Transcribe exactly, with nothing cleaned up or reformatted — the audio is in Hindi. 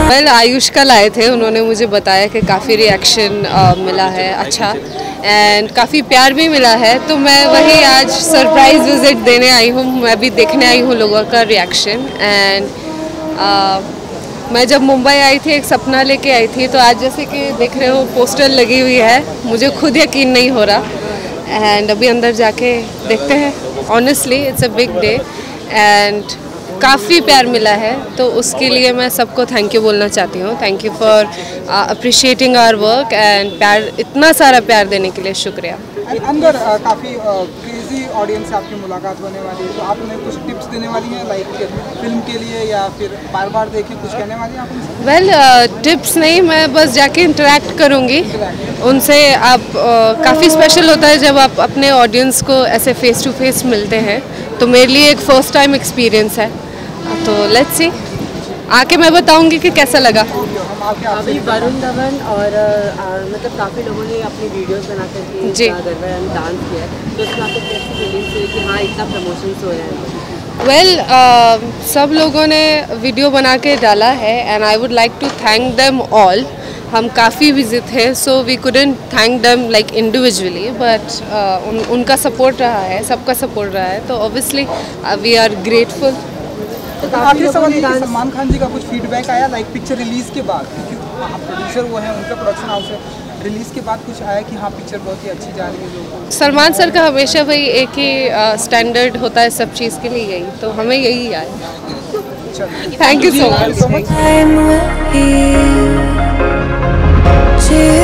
वेल आयुष कल आए थे, उन्होंने मुझे बताया कि काफ़ी रिएक्शन मिला है अच्छा एंड काफ़ी प्यार भी मिला है, तो मैं वही आज सरप्राइज़ विज़िट देने आई हूँ। मैं भी देखने आई हूँ लोगों का रिएक्शन एंड मैं जब मुंबई आई थी एक सपना लेके आई थी, तो आज जैसे कि देख रहे हो पोस्टर लगी हुई है, मुझे खुद यकीन नहीं हो रहा एंड अभी अंदर जाके देखते हैं। Honestly it's a big day and काफ़ी प्यार मिला है, तो उसके लिए मैं सबको थैंक यू बोलना चाहती हूँ। Thank you for appreciating our work and प्यार, इतना सारा प्यार देने के लिए शुक्रिया। अंदर काफ़ी क्रेजी ऑडियंस से आपकी मुलाकात होने वाली है, तो आप उन्हें कुछ टिप्स देने वाली हैं लाइक फिल्म के लिए या फिर बार बार देखें, कुछ कहने वाली हैं आप उनसे? वेल टिप्स नहीं, मैं बस जाके इंटरेक्ट करूँगी उनसे। आप uh, काफ़ी स्पेशल होता है जब आप अपने ऑडियंस को ऐसे फेस टू फेस मिलते हैं, तो मेरे लिए एक फ़र्स्ट टाइम एक्सपीरियंस है, तो लेट्स सी, आके मैं बताऊंगी कि कैसा लगा। अभी वरुण धवन और आ, मतलब काफ़ी लोगों ने अपनी वीडियोस बना करके जी गरबा डांस किया है, तो उसमें आपको कैसी फीलिंग्स हुई कि हाँ इतना प्रमोशंस हो रहे हैं? वेल well, uh, सब लोगों ने वीडियो बना के डाला है and I would like to thank them all. हम काफ़ी बिजी थे, so we couldn't thank them like individually, but उनका सपोर्ट रहा है, सबका सपोर्ट रहा है, तो ऑब्वियसली वी आर ग्रेटफुल। तो आखिरी सवाल ये कि सलमान खान जी का कुछ फीडबैक आया लाइक पिक्चर रिलीज़ के बाद, क्योंकि आप प्रोड्यूसर वो हैं, उनका प्रोडक्शन हाउस है, रिलीज़ के बाद कुछ आया कि हाँ पिक्चर बहुत ही अच्छी जा रही है लोगों को? सलमान सर का हमेशा वही एक ही स्टैंडर्ड uh, होता है सब चीज़ के लिए, यही तो हमें यही आया। Thank you so much.